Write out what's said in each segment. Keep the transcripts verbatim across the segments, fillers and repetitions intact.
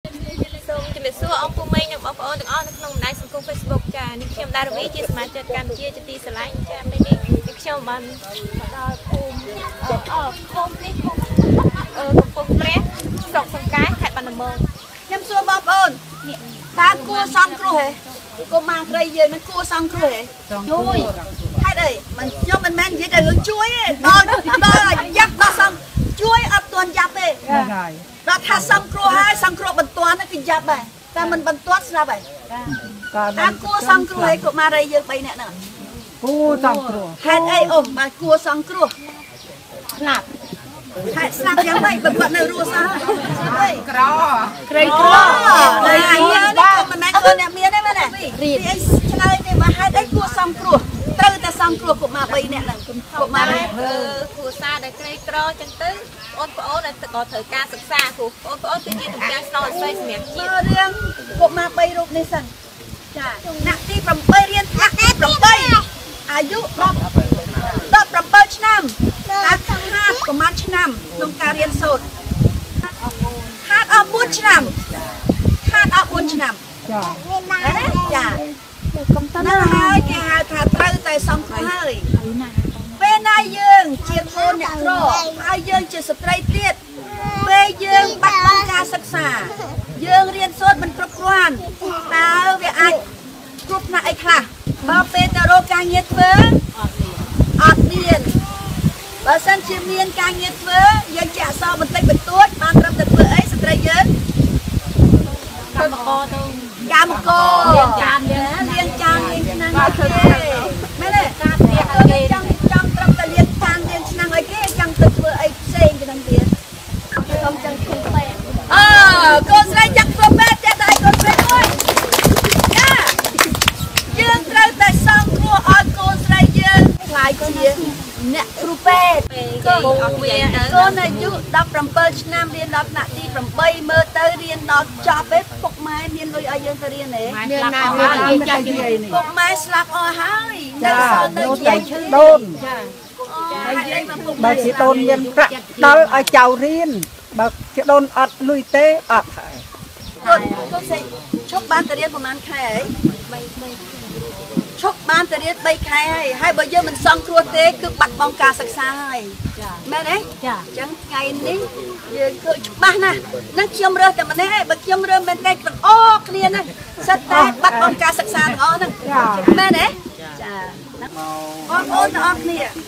សូមជំរាបសួរអង្គពុំមីនិងបងប្អូនទាំងអស់នៅក្នុងបណ្ដាញសង្គម Facebook ចានេះខ្ញុំដារវីជាសមាជិកកម្ពុជាជាទីស្រឡាញ់ចាពេលនេះខ្ញុំបានមកដល់ភូមិអឺភូមិនេះភូមិអឺកំពង់ព្រះស្រុកសង្កែខេត្តបានដំបងខ្ញុំសួរបងប្អូនតើគួរសំគ្រោះហ៎កុមារស្រីយើងនឹងគួរសំគ្រោះហ៎ជួយហេតុអីមិនខ្ញុំមិនមែននិយាយតែរឿងជួយទេដល់ដល់យ៉ាប់ដល់សំជួយអត់ទាន់យ៉ាប់ទេដល់ថាសំគ្រោះហើយសំគ្រោះបន្ទាន់គឺយ៉ាប់ដែរតែមិនបន្ទាន់ស្លាប់ហើយតើគួរសំគ្រោះហើយកុមារស្រីយើងបីនាក់ហ្នឹងគួរសំគ្រោះហេតុអីអ៊ំបើគួរសំគ្រោះស្លាប់ហេតុស្លាប់យ៉ាងម៉េចបើគាត់នៅរស់សោះអីក្រក្រីក្រហើយយើងនេះក៏មិនមែនខ្លួនអ្នកមានទេមែនទេរីអីឆ្លើយទេបើហេតុអីគួរសំគ្រោះត្រូវតែសំគ្រោះកុមារបីនាក់ហ្នឹងកុមារអឺគ្រួសារដែលក្រីក្រចឹងទៅបងប្អូនដែលក៏ត្រូវការសិក្សាគ្រូបងប្អូនគឺជាទំពាំងស្នងអស្ចារ្យសម្រាប់ជាតិរឿងកុមារបីរូបនេះសិនចាថ្នាក់ទីប្រាំរៀនថ្នាក់ទីប្រាំអាយុដប់ប្រាំឆ្នាំហាត់ហាត់ប្រហែលឆ្នាំក្នុងការរៀនសូត្រហាត់អស់បួនឆ្នាំហាត់អស់បួនឆ្នាំចាចានៅហើយគេហៅថាត្រូវតែសំគ្រោះហើយពេលណាយើងជាកូនអ្នកក្រហើយយើងជាស្ត្រីទៀតពេលយើងបាត់បង់ការសិក្សាយើងរៀនសូត្រមិនគ្រប់គ្រាន់តើវាអាចគ្រប់ថ្នាក់អីខ្លះបើពេលទៅរកការងារធ្វើអត់មានបើសិនជាមានការងារធ្វើយើងជាអសរបន្តិចបន្តួចបានត្រឹមតែធ្វើអីស្ត្រីយើងកម្មករទៅកម្មកររៀនចានយើងរៀនចានរៀនឆ្នាំឲ្យគេមែនទេការរៀនឲ្យគេចង់ចង់ត្រឹមតែរៀនចានរៀនឆ្នាំឲ្យគេចង់ទៅធ្វើអីផ្សេងទៅនឹងទៀតខ្ញុំចង់ធ្វើពេទ្យអើកូនស្រីចង់ធ្វើពេទ្យចេះតែឲ្យកូនស្រីមួយចាយើងត្រូវតែសង្គ្រោះឲ្យកូនស្រីយើងខ្លាយជាអ្នកគ្រូពេទ្យកូនវាកូនអាយុដប់ប្រាំឆ្នាំរៀនដល់ថ្នាក់ទីប្រាំមើលទៅរៀនដល់ចប់ទេពុកម៉ែមានលុយឲ្យយើងទៅរៀនទេមានណាមានចាស់និយាយនេះពុកម៉ែស្លាប់អស់ហើយនៅសល់ទៅជាឈឺដូនចាបើជាដូនមានប្រាក់ដល់ឲ្យចៅរៀនបើជាដូនអត់លុយទេអត់ហើយកូនកូនស្រីឈប់បានទៅរៀនប្រហែលខែហើយឈប់បានទៅរៀនបីខែហើយហើយបើយើងមិនសង្គ្រោះទេគឺបាត់បង់ការសិក្សាហើយមែនទេចាអញ្ចឹងថ្ងៃនេះយើងឃើញច្បាស់ណាស់នឹងខ្ញុំរើសតែម្នាក់ឯងបើខ្ញុំរើសមែនទេទាំងអស់គ្នាណាសិតតែបាត់បង់ការសិក្សាទាំងអស់ហ្នឹងមែនទេចាបងប្អូនទាំងអស់គ្នាណា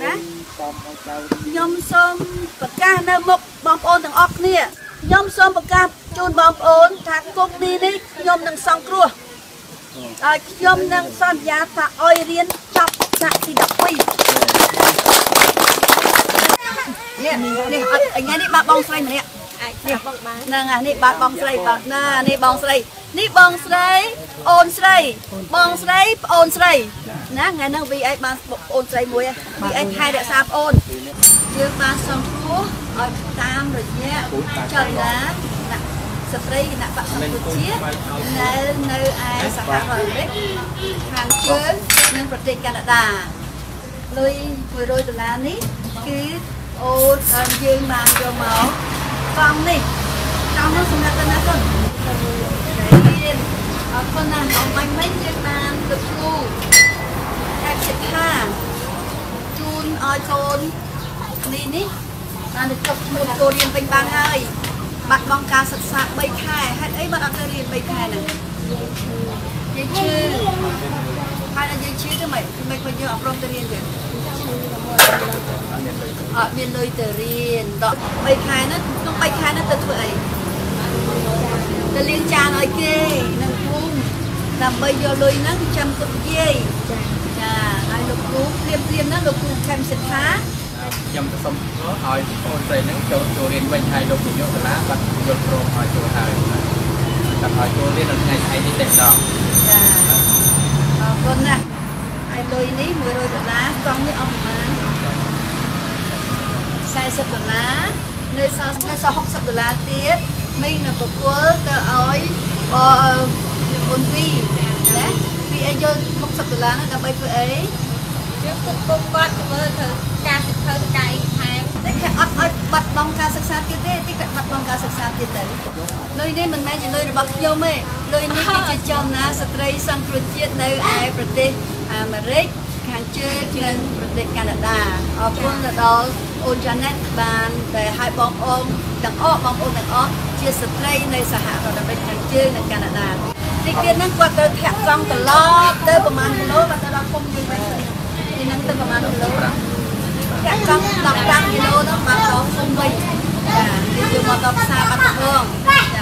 ខ្ញុំសូមប្រកាសនៅមុខបងប្អូនទាំងអស់គ្នាខ្ញុំសូមប្រកាសជូនបងប្អូនថាគុកនេះនេះខ្ញុំនឹងសង្គ្រោះហើយខ្ញុំនឹងសន្យាថាឲ្យរៀនចប់ថ្នាក់ទីដប់ពីរនេះនេះអត់ថ្ងៃនេះបាទបងស្រីម្នាក់អាចបងបានហ្នឹងអានេះបាទបងស្រីបាទណានេះបងស្រីនេះបងស្រីអូនស្រីបងស្រីប្អូនស្រីណាថ្ងៃហ្នឹង វី អេស បានប្អូនស្រីមួយ វី អេស ខែរក្សាប្អូនយើងបានសង្គ្រោះឲ្យតាមរយៈចលនាស្ត្រីគណៈបក្សកម្ពុជានៅនៅឯសហរដ្ឋអាមេរិកខាងជើងនិងប្រទេសកាណាដាលុយមួយរយដុល្លារនេះគឺអូនយើងបានយកមកកង់នេះកង់នោះសម្រាប់ទៅណាកូនរៀនអរគុណណាស់អំបញ្ញមិញយើងបានទៅគ្រូតែចិត្តថាជូនឲ្យកូននេះនេះបានទៅចប់ឈ្មោះចូលរៀនពេញបានហើយបាត់បង់ការសិក្សាបីខែហេតុអីបានអត់ទៅរៀនបីខែហ្នឹងយើងឈឺហើយដល់យើងឈឺទៅមិនមិនគាត់យើងអប់រំទៅរៀនទេអត់មានលុយទៅរៀនដល់បីខែហ្នឹងក្នុងបីខែហ្នឹងទៅធ្វើអីទៅលាងចានឲ្យគេនឹងភូមិដើម្បីយកលុយហ្នឹងចាំទុកយាយចាហើយលោកគ្រូព្រាមព្រាមហ្នឹងលោកគ្រូខេមសិដ្ឋាខ្ញុំទៅសុំឲ្យអូនស្រីហ្នឹងចូលចូលរៀនវិញហើយលោកនាយកសាលាបាត់យល់ព្រមឲ្យចូលហើយតែឲ្យចូលរៀននៅថ្ងៃស្អែកនេះតែម្ដងចាអរគុណណាស់ហើយលុយនេះមួយរយដុល្លារកង់នេះអស់ប្រហែលសែសិបដុល្លារនៅសល់នៅសល់ហុកសិបដុល្លារទៀតមីងនឹងប្រគល់ទៅឲ្យបងអូនវីណាពីឲ្យយកហុកសិបដុល្លារហ្នឹងដើម្បីធ្វើអីយើងគុំគុំគាត់ធ្វើធ្វើការសិក្សាកាយថែមតែគេអត់ឲ្យបាត់បង់ការសិក្សាទៀតទេទីគាត់បាត់បង់ការសិក្សាទៀតទៅលុយនេះមិនមែនជាលុយរបស់ខ្ញុំទេលុយនេះគឺជាចំណាស្ត្រីសង្គ្រោះជាតិនៅឯប្រទេសអាមេរិកខាងជើងនិងប្រទេសកាណាដាអរគុណទៅដល់អូន Janet បានដែលឲ្យបងប្អូនទាំងអស់បងប្អូនទាំងអស់ជាស្ត្រីនៅសហរដ្ឋអាមេរិកខាងជើងនិងកាណាដាទីទៀតហ្នឹងគាត់ទៅធាក់កង់ត្រឡប់ទៅប្រហែលគីឡូគាត់ទៅដល់គុំយើងវិញទីហ្នឹងទៅប្រហែលគីឡូធាក់កង់ដប់ប្រាំគីឡូហ្នឹងមកដល់គុំវិញចាយើងយកមកដល់ផ្សារបាត់ដំបង